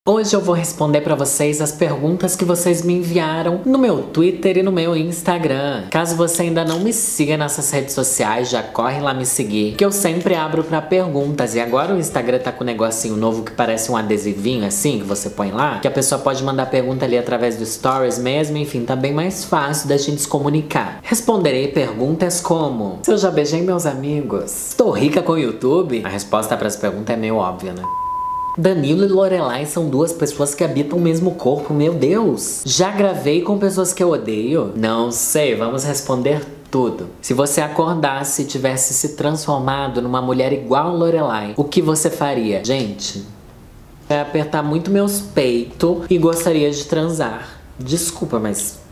Hoje eu vou responder pra vocês as perguntas que vocês me enviaram no meu Twitter e no meu Instagram. Caso você ainda não me siga nessas redes sociais, já corre lá me seguir, que eu sempre abro pra perguntas. E agora o Instagram tá com um negocinho novo que parece um adesivinho assim, que você põe lá, que a pessoa pode mandar pergunta ali através do Stories mesmo, enfim, tá bem mais fácil da gente se comunicar. Responderei perguntas como: se eu já beijei meus amigos? Estou rica com o YouTube? A resposta para essa pergunta é meio óbvia, né? Danilo e Lorelai são duas pessoas que habitam o mesmo corpo, meu Deus! Já gravei com pessoas que eu odeio? Não sei, vamos responder tudo. Se você acordasse e tivesse se transformado numa mulher igual a Lorelai, o que você faria? Gente, vai apertar muito meus peitos e gostaria de transar. Desculpa, mas...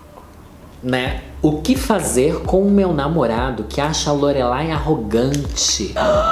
né? O que fazer com o meu namorado que acha a Lorelai arrogante?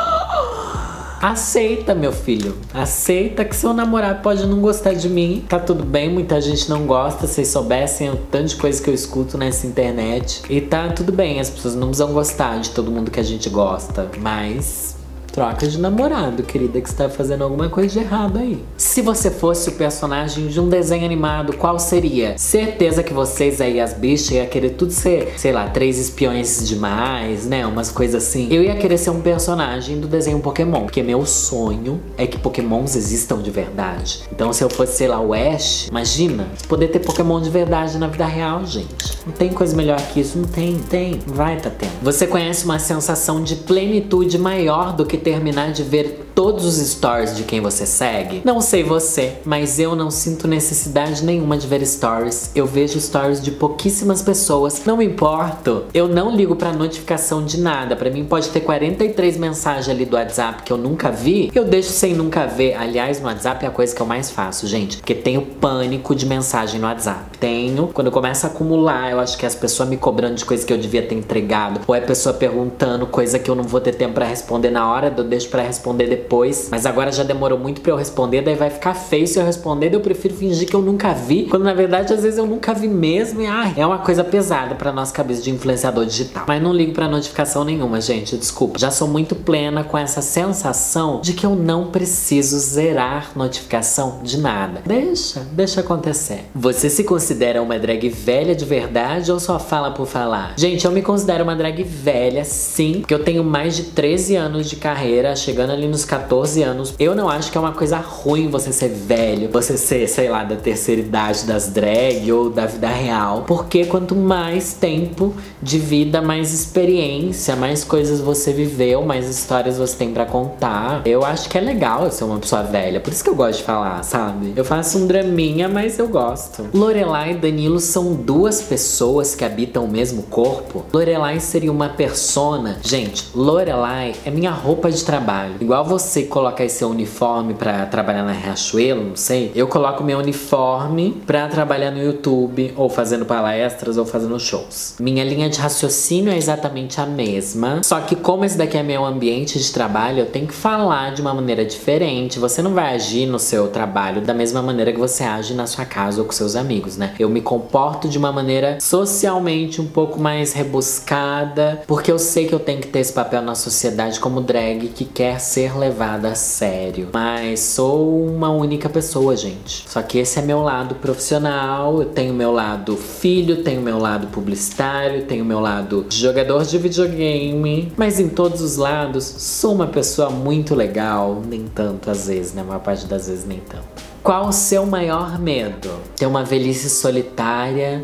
Aceita, meu filho. Aceita que seu namorado pode não gostar de mim. Tá tudo bem, muita gente não gosta. Se vocês soubessem o tanto de coisa que eu escuto nessa internet. E tá tudo bem, as pessoas não precisam gostar de todo mundo que a gente gosta. Mas... troca de namorado, querida, que você tá fazendo alguma coisa de errado aí. Se você fosse o personagem de um desenho animado, qual seria? Certeza que vocês aí, as bichas, ia querer tudo ser, sei lá, 3 espiões demais, né? Umas coisas assim. Eu ia querer ser um personagem do desenho Pokémon, porque meu sonho é que Pokémons existam de verdade. Então se eu fosse, sei lá, o Ash, imagina, poder ter Pokémon de verdade na vida real, gente. Não tem coisa melhor que isso, não tem, vai tá tendo. Você conhece uma sensação de plenitude maior do que terminar de ver todos os stories de quem você segue? Não sei você, mas eu não sinto necessidade nenhuma de ver stories. Eu vejo stories de pouquíssimas pessoas, não me importo. Eu não ligo pra notificação de nada. Pra mim pode ter 43 mensagens ali do WhatsApp que eu nunca vi, eu deixo sem nunca ver. Aliás, no WhatsApp é a coisa que eu mais faço, gente, porque tenho pânico de mensagem no WhatsApp. Tenho, quando começa a acumular, eu acho que as pessoas me cobrando de coisa que eu devia ter entregado, ou é pessoa perguntando coisa que eu não vou ter tempo pra responder na hora, eu deixo pra responder depois, mas agora já demorou muito pra eu responder, daí vai ficar feio se eu responder, daí eu prefiro fingir que eu nunca vi, quando na verdade às vezes eu nunca vi mesmo e é uma coisa pesada pra nossa cabeça de influenciador digital. Mas não ligo pra notificação nenhuma, gente, desculpa. Já sou muito plena com essa sensação de que eu não preciso zerar notificação de nada. Deixa acontecer. Você se considera uma drag velha de verdade ou só fala por falar? Gente, eu me considero uma drag velha, sim, porque eu tenho mais de 13 anos de carreira, chegando ali nos 14 anos. Eu não acho que é uma coisa ruim você ser velho, você ser, sei lá, da terceira idade das drag ou da vida real, porque quanto mais tempo de vida, mais experiência, mais coisas você viveu, mais histórias você tem pra contar. Eu acho que é legal eu ser uma pessoa velha, por isso que eu gosto de falar, sabe? Eu faço um draminha, mas eu gosto. Lorelai e Danilo são duas pessoas que habitam o mesmo corpo? Lorelai seria uma persona. Gente, Lorelai é minha roupa de trabalho. Igual você coloca aí seu uniforme pra trabalhar na Riachuelo, não sei. Eu coloco meu uniforme pra trabalhar no YouTube, ou fazendo palestras, ou fazendo shows. Minha linha de raciocínio é exatamente a mesma, só que como esse daqui é meu ambiente de trabalho, eu tenho que falar de uma maneira diferente. Você não vai agir no seu trabalho da mesma maneira que você age na sua casa ou com seus amigos, né? Eu me comporto de uma maneira socialmente um pouco mais rebuscada, porque eu sei que eu tenho que ter esse papel na sociedade como drag que quer ser levada a sério. Mas sou uma única pessoa, gente. Só que esse é meu lado profissional, eu tenho meu lado filho, tenho meu lado publicitário, tenho meu lado jogador de videogame, mas em todos os lados sou uma pessoa muito legal, nem tanto às vezes, né? A maior parte das vezes nem tanto. Qual o seu maior medo? Ter uma velhice solitária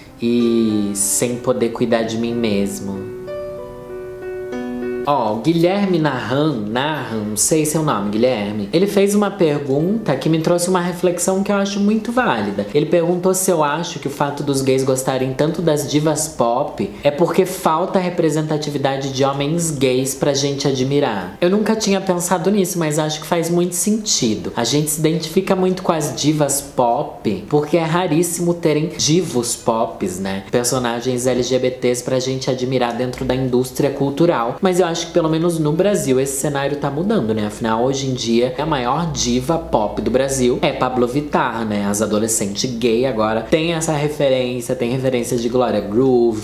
e sem poder cuidar de mim mesmo. Ó, Guilherme Narran, não sei seu nome, Guilherme. Ele fez uma pergunta que me trouxe uma reflexão que eu acho muito válida. Ele perguntou se eu acho que o fato dos gays gostarem tanto das divas pop é porque falta representatividade de homens gays pra gente admirar. Eu nunca tinha pensado nisso, mas acho que faz muito sentido. A gente se identifica muito com as divas pop porque é raríssimo terem divos pops, né? Personagens LGBTs pra gente admirar dentro da indústria cultural. Mas eu acho que pelo menos no Brasil esse cenário tá mudando, né? Afinal, hoje em dia, a maior diva pop do Brasil é Pabllo Vittar, né? As adolescentes gay agora tem essa referência, tem referência de Glória Groove,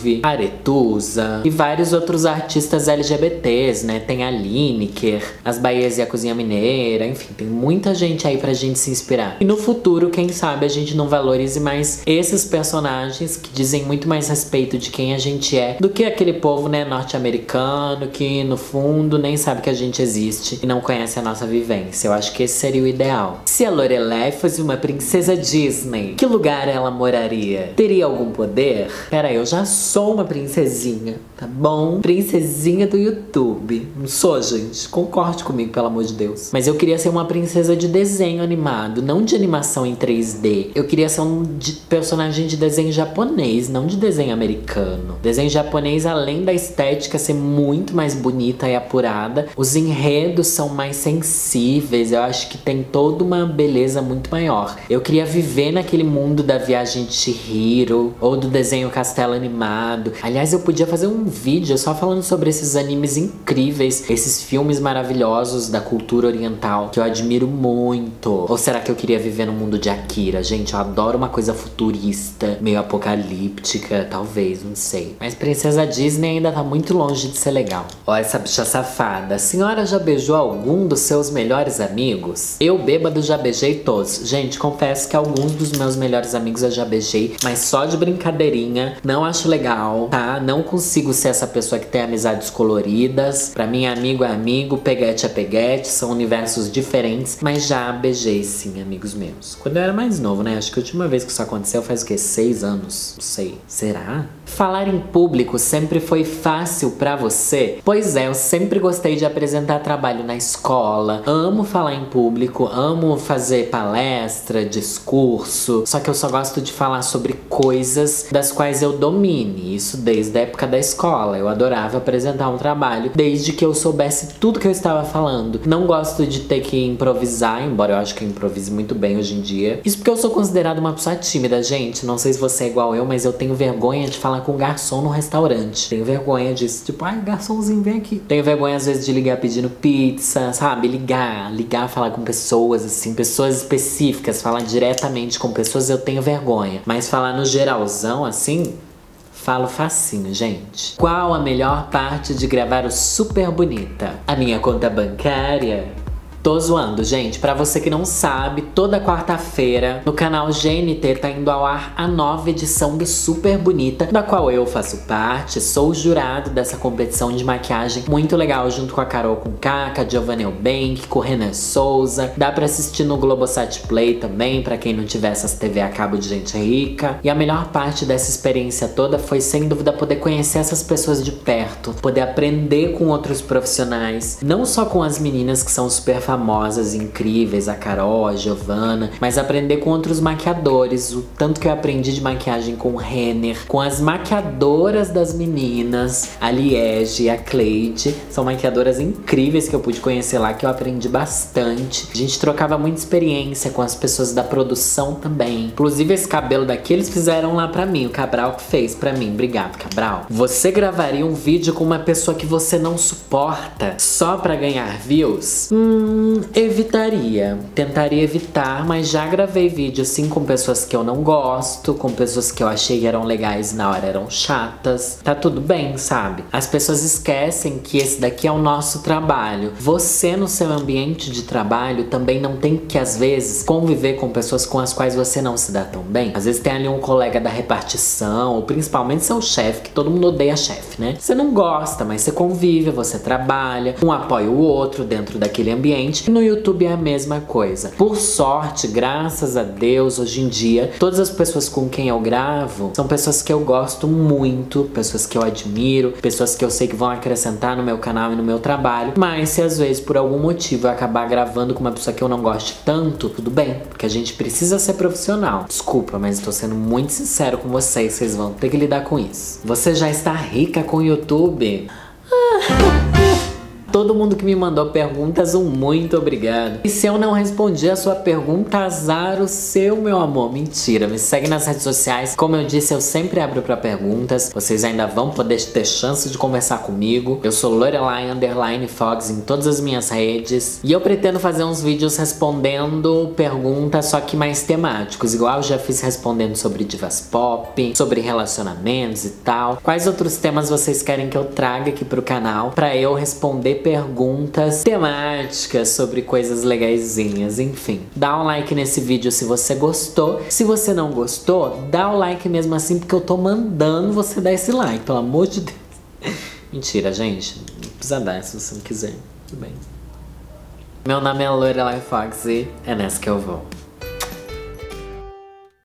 Aretusa e vários outros artistas LGBTs, né? Tem a Lineker, as Bahias e a Cozinha Mineira, enfim, tem muita gente aí pra gente se inspirar. E no futuro, quem sabe a gente não valorize mais esses personagens que dizem muito mais respeito de quem a gente é do que aquele povo, né, norte-americano que no fundo nem sabe que a gente existe e não conhece a nossa vivência. Eu acho que esse seria o ideal. Se a Lorelai fosse uma princesa Disney, que lugar ela moraria? Teria algum poder? Pera aí, eu já sou uma princesinha, tá bom? Princesinha do YouTube. Não sou, gente? Concorde comigo, pelo amor de Deus. Mas eu queria ser uma princesa de desenho animado, não de animação em 3D. Eu queria ser um personagem de desenho japonês, não de desenho americano. Desenho japonês, além da estética ser muito mais bonita e apurada, os enredos são mais sensíveis. Eu acho que tem toda uma beleza muito maior. Eu queria viver naquele mundo da Viagem de Chihiro ou do desenho Castelo Animado. Aliás, eu podia fazer um vídeo só falando sobre esses animes incríveis, esses filmes maravilhosos da cultura oriental que eu admiro muito. Ou será que eu queria viver no mundo de Akira? Gente, eu adoro uma coisa futurista, meio apocalíptica, talvez, não sei. Mas Princesa Disney ainda tá muito longe de ser legal. Ó, essa bicha safada. A senhora já beijou algum dos seus melhores amigos? Eu, bêbado, já beijei todos. Gente, confesso que alguns dos meus melhores amigos eu já beijei, mas só de brincadeirinha. Não acho legal, tá? Não consigo ser essa pessoa que tem amizades coloridas. Pra mim, amigo é amigo, peguete é peguete, são universos diferentes. Mas já beijei, sim, amigos meus. Quando eu era mais novo, né? Acho que a última vez que isso aconteceu faz o quê? 6 anos? Não sei. Será? Falar em público sempre foi fácil pra você? Pois é, eu sempre gostei de apresentar trabalho na escola. Amo falar em público, amo fazer palestra, discurso. Só que eu só gosto de falar sobre coisas das quais eu domine. Isso desde a época da escola. Eu adorava apresentar um trabalho desde que eu soubesse tudo que eu estava falando. Não gosto de ter que improvisar, embora eu acho que eu improvise muito bem hoje em dia. Isso porque eu sou considerada uma pessoa tímida, gente. Não sei se você é igual eu, mas eu tenho vergonha de falar com um garçom no restaurante. Tenho vergonha disso. Tipo, ai, garçomzinho, vem aqui. Tenho vergonha, às vezes, de ligar pedindo pizza, sabe? Ligar, falar com pessoas, assim, pessoas específicas, falar diretamente com pessoas, eu tenho vergonha. Mas falar no geralzão, assim, falo facinho, gente. Qual a melhor parte de gravar o Super Bonita? A minha conta bancária? Tô zoando, gente. Pra você que não sabe, toda quarta-feira no canal GNT tá indo ao ar a nova edição do Super Bonita, da qual eu faço parte, sou o jurado dessa competição de maquiagem muito legal, junto com a Carol Conká, com a Giovanna Eubank, com o Renan Souza. Dá pra assistir no Globosat Play também, pra quem não tiver essas TV a cabo de gente rica. E a melhor parte dessa experiência toda foi, sem dúvida, poder conhecer essas pessoas de perto, poder aprender com outros profissionais, não só com as meninas que são super famosas e incríveis, a Carol, a Giovanna, mas aprender com outros maquiadores, o tanto que eu aprendi de maquiagem com o Renner, com as maquiadoras das meninas, a Liege e a Cleide, são maquiadoras incríveis que eu pude conhecer lá, que eu aprendi bastante. A gente trocava muita experiência com as pessoas da produção também. Inclusive esse cabelo daqui eles fizeram lá pra mim, o Cabral que fez pra mim. Obrigado, Cabral. Você gravaria um vídeo com uma pessoa que você não suporta só pra ganhar views? Evitaria. Tentaria evitar, mas já gravei vídeo sim com pessoas que eu não gosto, com pessoas que eu achei que eram legais e na hora eram chatas. Tá tudo bem, sabe? As pessoas esquecem que esse daqui é o nosso trabalho. Você no seu ambiente de trabalho também não tem que, às vezes, conviver com pessoas com as quais você não se dá tão bem. Às vezes tem ali um colega da repartição, ou principalmente seu chefe, que todo mundo odeia chefe, né? Você não gosta, mas você convive, você trabalha, um apoia o outro dentro daquele ambiente. E no YouTube é a mesma coisa. Por sorte, graças a Deus, hoje em dia, todas as pessoas com quem eu gravo são pessoas que eu gosto muito, pessoas que eu admiro, pessoas que eu sei que vão acrescentar no meu canal e no meu trabalho. Mas se às vezes por algum motivo eu acabar gravando com uma pessoa que eu não goste tanto, tudo bem, porque a gente precisa ser profissional. Desculpa, mas estou sendo muito sincero com vocês, vocês vão ter que lidar com isso. Você já está rica com o YouTube? todo mundo que me mandou perguntas, um muito obrigado. E se eu não respondi a sua pergunta, azar o seu, meu amor. Mentira, me segue nas redes sociais. Como eu disse, eu sempre abro pra perguntas. Vocês ainda vão poder ter chance de conversar comigo. Eu sou Lorelai_Fox em todas as minhas redes. E eu pretendo fazer uns vídeos respondendo perguntas, só que mais temáticos. Igual eu já fiz respondendo sobre divas pop, sobre relacionamentos e tal. Quais outros temas vocês querem que eu traga aqui pro canal pra eu responder perguntas temáticas sobre coisas legaisinhas, enfim. Dá um like nesse vídeo se você gostou. Se você não gostou, dá o like mesmo assim, porque eu tô mandando você dar esse like, pelo amor de Deus. Mentira, gente. Não precisa dar se você não quiser. Tudo bem. Meu nome é Lorelai Fox e é nessa que eu vou.